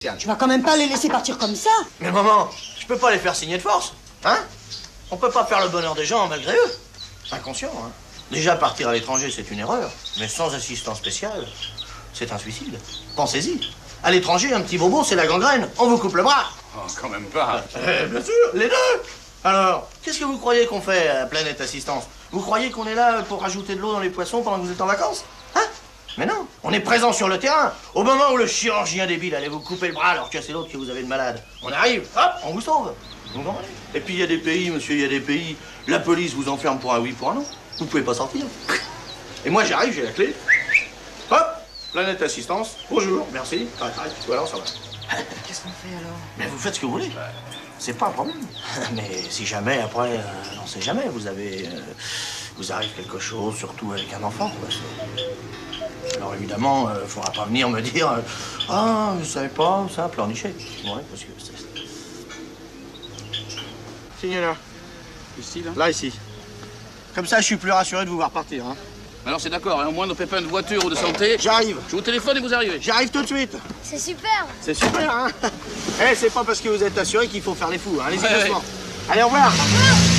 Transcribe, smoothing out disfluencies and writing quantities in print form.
Tiens. Tu vas quand même pas les laisser partir comme ça. Mais maman, je peux pas les faire signer de force, hein? On peut pas faire le bonheur des gens malgré eux. Inconscient, hein? Déjà, partir à l'étranger, c'est une erreur. Mais sans assistance spéciale, c'est un suicide. Pensez-y. À l'étranger, un petit bobo, c'est la gangrène. On vous coupe le bras. Oh, quand même pas. Bien sûr, les deux. Alors, qu'est-ce que vous croyez qu'on fait à Planète Assistance? Vous croyez qu'on est là pour rajouter de l'eau dans les poissons pendant que vous êtes en vacances? Hein? Mais non, on est présent sur le terrain. Au moment où le chirurgien débile allait vous couper le bras alors que c'est l'autre que vous avez le malade. On arrive, hop, on vous sauve. Vous comprenez? Et puis il y a des pays, monsieur, il y a des pays, la police vous enferme pour un oui, pour un non. Vous pouvez pas sortir. Et moi j'arrive, j'ai la clé. Hop, Planète Assistance, bonjour, merci. Voilà, ça va. Qu'est-ce qu'on fait alors? Mais vous faites ce que vous voulez. C'est pas un problème. Mais si jamais, après, on sait jamais, vous arrive quelque chose, surtout avec un enfant, quoi. Alors évidemment, faudra pas venir me dire ah, je savais pas, ça, pleurnicher. Ouais, parce que c'est... Signez là. Ici, là? Là, ici. Comme ça, je suis plus rassuré de vous voir partir, hein. Alors c'est d'accord, hein, au moins nos pépins de voiture ou de santé. J'arrive. Je vous téléphone et vous arrivez. J'arrive tout de suite. C'est super. C'est super, hein. Eh, c'est pas parce que vous êtes assuré qu'il faut faire les fous, hein. Allez-y Ouais, doucement. Allez, au revoir. Au revoir.